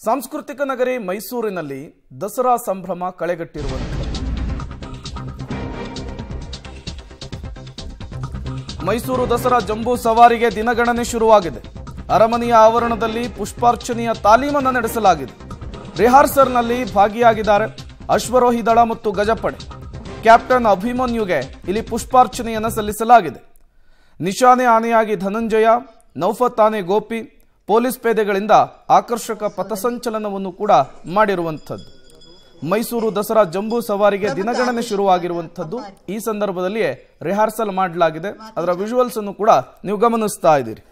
ಸಾಂಸ್ಕೃತಿಕ ನಗರಿ ಮೈಸೂರಿನಲ್ಲಿ ದಸರಾ ಸಂಭ್ರಮ ಕಳೆಗಟ್ಟಿರುವಂತೆ ಮೈಸೂರು ದಸರಾ ಜಂಬೂ ಸವಾರಿಗೆ ದಿನಗಣನೆ ಶುರುವಾಗಿದೆ. ಅರಮನೆಯ ಆವರಣದಲ್ಲಿ ಪುಷ್ಪಾರ್ಚನೆಯ ತಾಲೀಮನ್ನು ನಡೆಸಲಾಗಿದೆ. ರಿಹರ್ಸಲ್ನಲ್ಲಿ ಭಾಗಿಯಾಗಿದ್ದಾರೆ ಅಶ್ವರೋಹಿ ದಳ ಮತ್ತು ಗಜಪಡೆ. ಕ್ಯಾಪ್ಟನ್ ಅಭಿಮನ್ಯುಗೆ ಇಲ್ಲಿ ಪುಷ್ಪಾರ್ಚನೆಯನ್ನು ಸಲ್ಲಿಸಲಾಗಿದೆ. ನಿಶಾನೆ ಆನೆಯಾಗಿ ಧನಂಜಯ, ನೌಫತ್ ಆನೆ ಗೋಪಿ, ಪೊಲೀಸ್ ಪೇದೆಗಳಿಂದ ಆಕರ್ಷಕ ಪಥಸಂಚಲನವನ್ನು ಕೂಡ ಮಾಡಿರುವಂಥದ್ದು. ಮೈಸೂರು ದಸರಾ ಜಂಬೂ ಸವಾರಿಗೆ ದಿನಗಣನೆ ಶುರುವಾಗಿರುವಂಥದ್ದು. ಈ ಸಂದರ್ಭದಲ್ಲಿಯೇ ರಿಹರ್ಸಲ್ ಮಾಡಲಾಗಿದೆ. ಅದರ ವಿಜುವಲ್ಸ್ ಅನ್ನು ಕೂಡ ನೀವು ಗಮನಿಸ್ತಾ ಇದ್ದೀರಿ.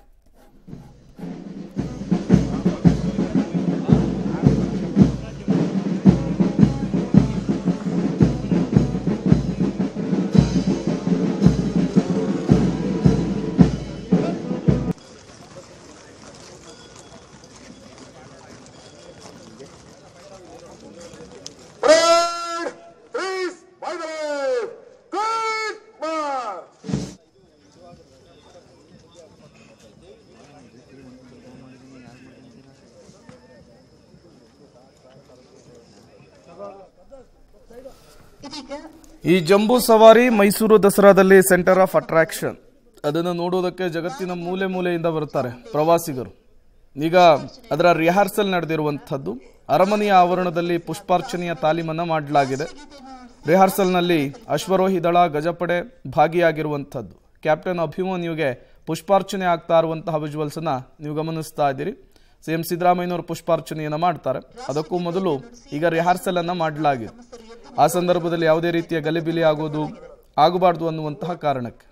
ಈ ಜಂಬೂ ಸವಾರಿ ಮೈಸೂರು ದಸರಾದಲ್ಲಿ ಸೆಂಟರ್ ಆಫ್ ಅಟ್ರಾಕ್ಷನ್. ಅದನ್ನು ನೋಡೋದಕ್ಕೆ ಜಗತ್ತಿನ ಮೂಲೆ ಮೂಲೆಯಿಂದ ಬರ್ತಾರೆ ಪ್ರವಾಸಿಗರು. ಈಗ ಅದರ ರಿಹರ್ಸಲ್ ನಡೆದಿರುವಂಥದ್ದು. ಅರಮನೆಯ ಆವರಣದಲ್ಲಿ ಪುಷ್ಪಾರ್ಚನೆಯ ತಾಲೀಮನ್ನು ಮಾಡಲಾಗಿದೆ. ರಿಹರ್ಸಲ್ನಲ್ಲಿ ಅಶ್ವರೋಹಿ ದಳ, ಗಜಪಡೆ ಭಾಗಿಯಾಗಿರುವಂಥದ್ದು. ಕ್ಯಾಪ್ಟನ್ ಅಭಿಮನ್ಯುಗೆ ಪುಷ್ಪಾರ್ಚನೆ ಆಗ್ತಾ ಇರುವಂತಹ ವಿಜುವಲ್ಸ್ ಅನ್ನ ನೀವು ಗಮನಿಸ್ತಾ ಇದ್ದೀರಿ. ಸಿಎಂ ಸಿದ್ದರಾಮಯ್ಯನವರು ಪುಷ್ಪಾರ್ಚನೆಯನ್ನು ಮಾಡ್ತಾರೆ. ಅದಕ್ಕೂ ಮೊದಲು ಈಗ ರಿಹರ್ಸಲ್ ಅನ್ನ ಮಾಡಲಾಗಿದೆ. ಆ ಸಂದರ್ಭದಲ್ಲಿ ಯಾವುದೇ ರೀತಿಯ ಗಲಿಬಿಲಿ ಆಗಬಾರ್ದು ಅನ್ನುವಂತಹ ಕಾರಣಕ್ಕೆ